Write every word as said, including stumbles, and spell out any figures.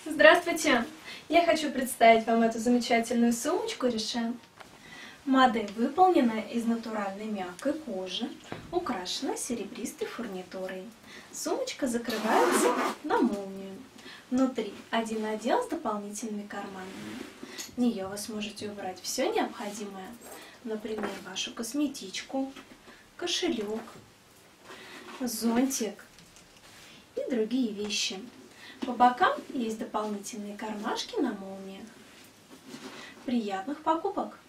Здравствуйте! Я хочу представить вам эту замечательную сумочку Riche. Модель выполнена из натуральной мягкой кожи, украшена серебристой фурнитурой. Сумочка закрывается на молнию. Внутри один отдел с дополнительными карманами. В нее вы сможете убрать все необходимое, например, вашу косметичку, кошелек, зонтик и другие вещи. По бокам есть дополнительные кармашки на молниях. Приятных покупок!